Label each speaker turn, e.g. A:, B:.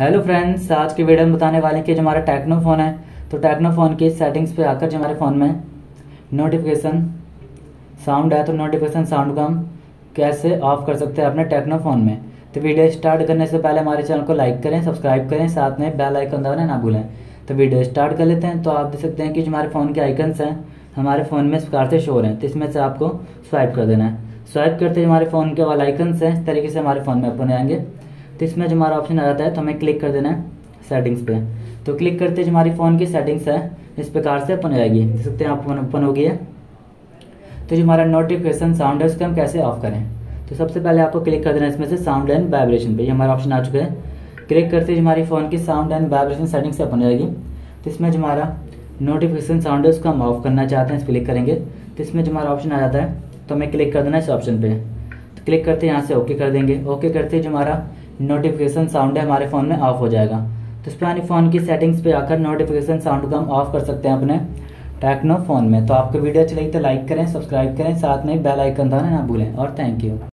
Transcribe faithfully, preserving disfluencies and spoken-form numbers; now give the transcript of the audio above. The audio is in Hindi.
A: हेलो फ्रेंड्स, आज की वीडियो में बताने वाले हैं कि जो हमारा टेक्नो फ़ोन है तो टेक्नो फ़ोन की सेटिंग्स पे आकर जो हमारे फ़ोन में नोटिफिकेशन साउंड है तो नोटिफिकेशन साउंड को हम कैसे ऑफ कर सकते हैं अपने टेक्नो फ़ोन में। तो वीडियो स्टार्ट करने से पहले हमारे चैनल को लाइक करें, सब्सक्राइब करें, साथ में बेल आइकन दबाना ना भूलें। तो वीडियो स्टार्ट कर लेते हैं। तो आप देख सकते हैं कि जो हमारे फ़ोन के आइकन्स हैं हमारे फ़ोन में इस प्रकार से शो हो रहे हैं, तो इसमें से आपको स्वाइप कर देना है। स्वाइप करते ही हमारे फ़ोन के वाले आइकन्स हैं इस तरीके से हमारे फ़ोन में ओपन हो जाएंगे। तो इसमें जो हमारा ऑप्शन आ जाता है तो हमें क्लिक कर देना है सेटिंग्स पे। तो क्लिक करते जो हमारी फ़ोन की सेटिंग्स है इस प्रकार से ओपन हो जाएगी, देख सकते हैं आप ओपन हो गई है। तो जो हमारा नोटिफिकेशन साउंड है उसको हम कैसे ऑफ करें, तो सबसे पहले आपको क्लिक कर देना है इसमें से साउंड एंड वाइब्रेशन पे। ये हमारा ऑप्शन आ चुका है। क्लिक करते ही हमारी फ़ोन की sound and vibration settings open हो जाएगी। तो इसमें जो हमारा नोटिफिकेशन साउंड है उसको हम ऑफ करना चाहते हैं, इस क्लिक करेंगे तो इसमें जो हमारा ऑप्शन आ जाता है तो हमें क्लिक कर देना है इस ऑप्शन पे। तो क्लिक करते यहाँ से ओके कर देंगे। ओके करते जो हमारा नोटिफिकेशन साउंड है हमारे फ़ोन में ऑफ हो जाएगा। तो इस पुरानी फ़ोन की सेटिंग्स पे आकर नोटिफिकेशन साउंड को हम ऑफ कर सकते हैं अपने टेक्नो फ़ोन में। तो आपको वीडियो अच्छी लगी तो लाइक करें, सब्सक्राइब करें, साथ में बेल आइकन दबाना ना भूलें और थैंक यू।